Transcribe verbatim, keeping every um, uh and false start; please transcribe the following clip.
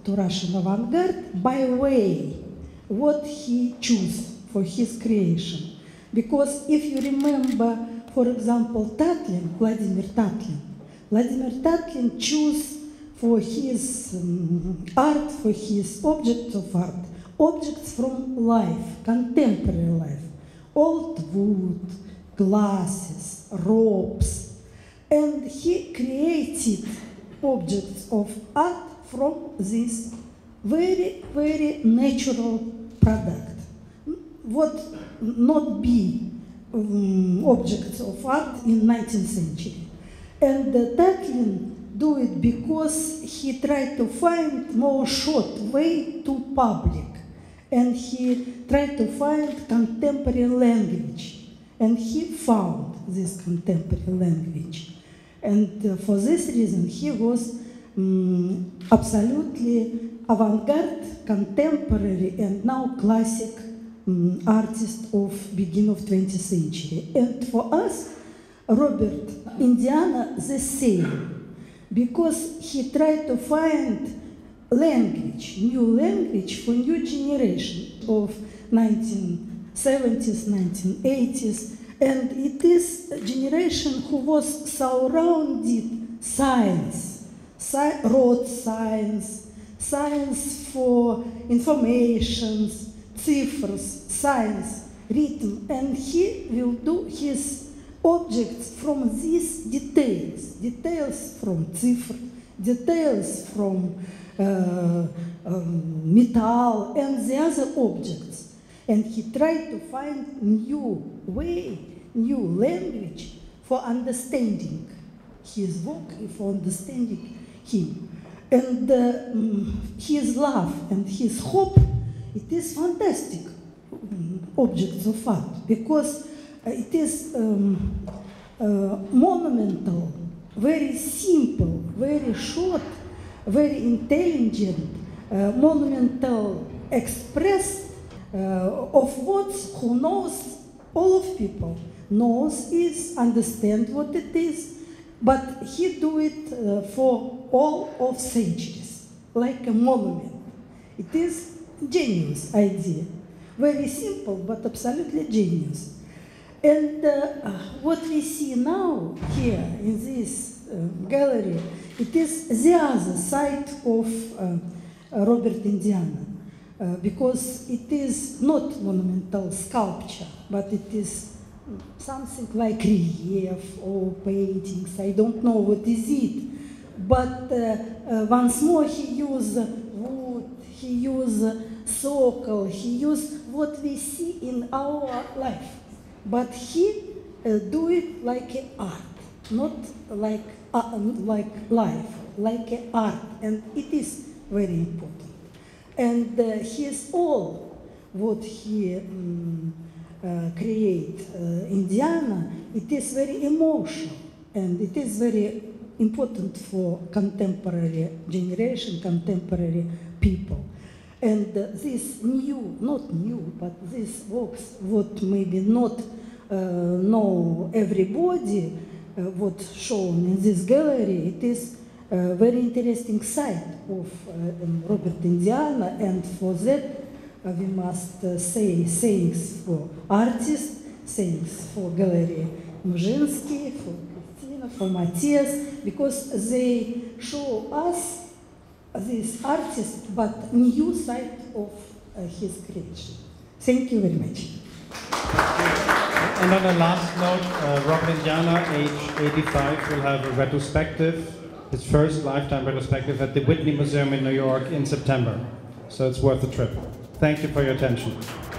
to Russian avant-garde by way what he chose for his creation. Because if you remember, for example, Tatlin, Vladimir Tatlin, Vladimir Tatlin chose for his um, art, for his objects of art, objects from life, contemporary life, old wood, glasses, ropes, and he created objects of art from this very, very natural product. What not be um, objects of art in nineteenth century. And uh, Tatlin do it because he tried to find more short way to public. And he tried to find contemporary language. And he found this contemporary language. And uh, for this reason, he was um, absolutely avant-garde, contemporary, and now classic um, artist of beginning of twentieth century. And for us, Robert Indiana the same, because he tried to find language, new language for new generation of nineteen seventies, nineteen eighties, and it is a generation who was surrounded science, sci wrote science, science for informations, ciphers, science, rhythm, and he will do his objects from these details, details from cipher, details from uh, um, metal and the other objects. And he tried to find new way, new language for understanding his work, for understanding him. And uh, um, his love and his hope, it is fantastic um, objects of art, because uh, it is um, uh, monumental, very simple, very short, very intelligent, uh, monumental express uh, of words who knows, all of people knows is, understand what it is, but he do it uh, for all of centuries, like a monument. It is genius idea, very simple but absolutely genius. And uh, what we see now here in this uh, gallery, it is the other side of uh, Robert Indiana, uh, because it is not monumental sculpture, but it is something like relief or paintings. I don't know what is it. But uh, uh, once more he used wood, he used circle, he used what we see in our life. But he uh, do it like an art, not like, uh, like life, like an art. And it is very important. And uh, he is all what he um, uh, create. Uh, Indiana, it is very emotional, and it is very important for contemporary generation, contemporary people. And uh, this new, not new, but this works, what maybe not uh, know everybody, uh, what shown in this gallery, it is a very interesting side of uh, um, Robert Indiana, and for that uh, we must uh, say thanks for artists, thanks for Galerie Gmurzynska, for for Matthias, because they show us this artist, but new side of uh, his creation. Thank you very much. And on the last note, uh, Robert Indiana, age eighty-five, will have a retrospective, his first lifetime retrospective at the Whitney Museum in New York in September. So it's worth the trip. Thank you for your attention.